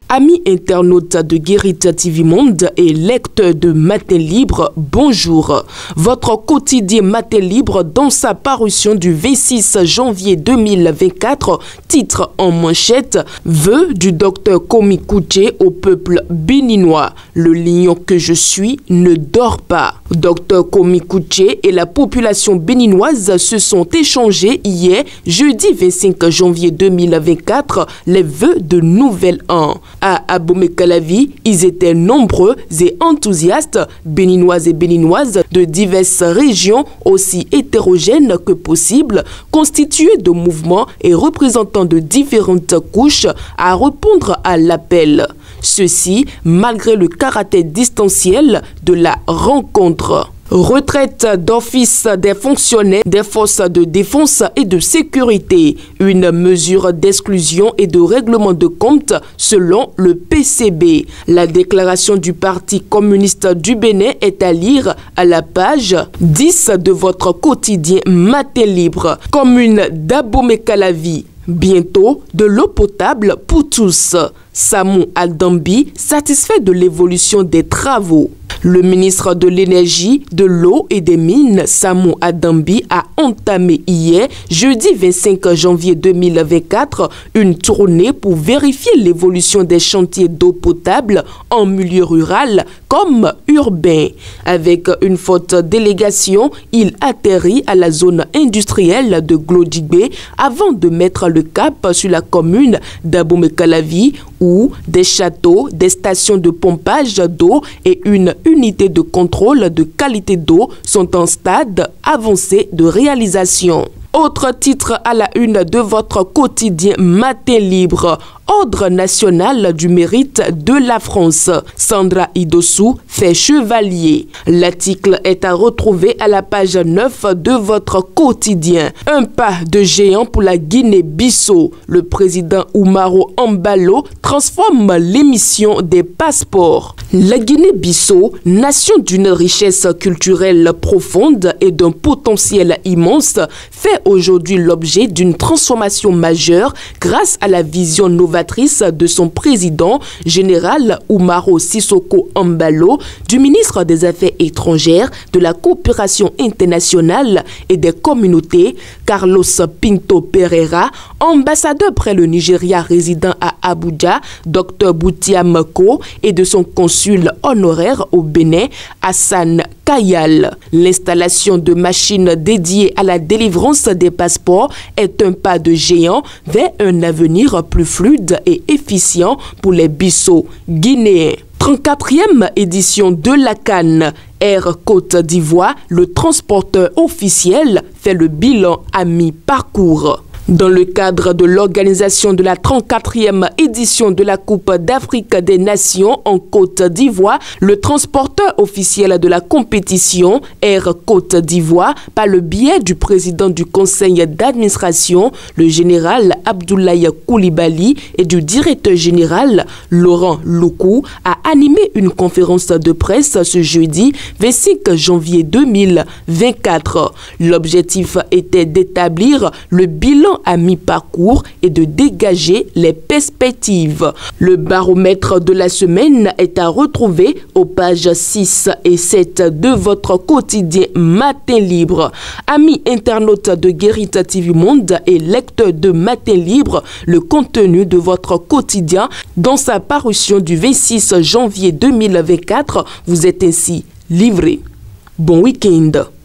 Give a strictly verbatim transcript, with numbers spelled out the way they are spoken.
Amis internautes de Guérita T V Monde et lecteurs de Matin Libre, bonjour. Votre quotidien Matin Libre, dans sa parution du vingt-six janvier deux mille vingt-quatre, titre en manchette « Vœux du docteur Komi Kouché au peuple béninois. Le lion que je suis ne dort pas ». Docteur Komi Kouché et la population béninoise se sont échangés hier, jeudi vingt-cinq janvier deux mille vingt-quatre, les vœux de nouvel an. À Abomey-Calavi, ils étaient nombreux et enthousiastes, béninois et béninoises de diverses régions aussi hétérogènes que possible, constitués de mouvements et représentants de différentes couches à répondre à l'appel. Ceci malgré le caractère distanciel de la rencontre. Retraite d'office des fonctionnaires des forces de défense et de sécurité. Une mesure d'exclusion et de règlement de compte selon le P C B. La déclaration du Parti communiste du Bénin est à lire à la page dix de votre quotidien Matin Libre. Commune d'Abomey-Calavi. Bientôt, de l'eau potable pour tous. Samou Adambi, satisfait de l'évolution des travaux. Le ministre de l'Énergie, de l'Eau et des Mines, Samou Adambi, a entamé hier, jeudi vingt-cinq janvier deux mille vingt-quatre, une tournée pour vérifier l'évolution des chantiers d'eau potable en milieu rural comme urbain. Avec une forte délégation, il atterrit à la zone industrielle de Glodjibé avant de mettre le cap sur la commune d'Abomey-Calavi où des châteaux, des stations de pompage d'eau et une unité de contrôle de qualité d'eau sont en stade avancé de réalisation. Autre titre à la une de votre quotidien Matin Libre. Ordre national du mérite de la France. Sandra Idossou fait chevalier. L'article est à retrouver à la page neuf de votre quotidien. Un pas de géant pour la Guinée-Bissau. Le président Oumaro Embalo transforme l'émission des passeports. La Guinée-Bissau, nation d'une richesse culturelle profonde et d'un potentiel immense, fait aujourd'hui l'objet d'une transformation majeure grâce à la vision novatrice de son président, général Oumaro Sissoko Embalo, du ministre des Affaires étrangères, de la coopération internationale et des communautés, Carlos Pinto Pereira, ambassadeur près le Nigeria résident à Abuja, Docteur Boutia Mako, et de son consul honoraire au Bénin, Hassan Kayal. L'installation de machines dédiées à la délivrance des passeports est un pas de géant vers un avenir plus fluide et efficient pour les Bissau guinéens. trente-quatrième édition de la Cannes. Air Côte d'Ivoire, le transporteur officiel, fait le bilan à mi-parcours. Dans le cadre de l'organisation de la trente-quatrième édition de la Coupe d'Afrique des Nations en Côte d'Ivoire, le transporteur officiel de la compétition, Air Côte d'Ivoire, par le biais du président du conseil d'administration, le général Abdoulaye Koulibaly, et du directeur général, Laurent Loukou, a animé une conférence de presse ce jeudi vingt-cinq janvier deux mille vingt-quatre. L'objectif était d'établir le bilan à mi-parcours et de dégager les perspectives. Le baromètre de la semaine est à retrouver aux pages six et sept de votre quotidien Matin Libre. Amis internautes de Guérita T V Monde et lecteurs de Matin Libre, le contenu de votre quotidien dans sa parution du vingt-six janvier deux mille vingt-quatre vous est ainsi livré. Bon week-end.